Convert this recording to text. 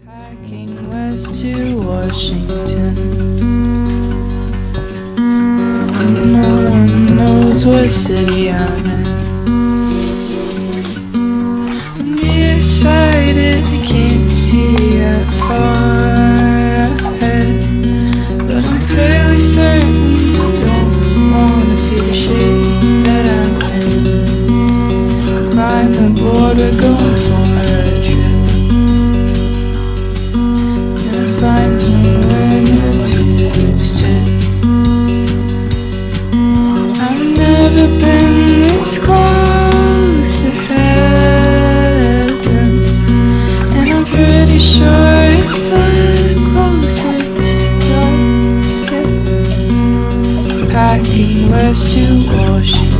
Hiking west to Washington. No one knows what city I'm in. I'm nearsighted, I can't see that far ahead, but I'm fairly certain I don't wanna feel the shape that I'm in. Climb the board, we're going for a trip. Find somewhere new to sit. I've never been this close to heaven, and I'm pretty sure it's the closest I'll get. Packing west to Washington.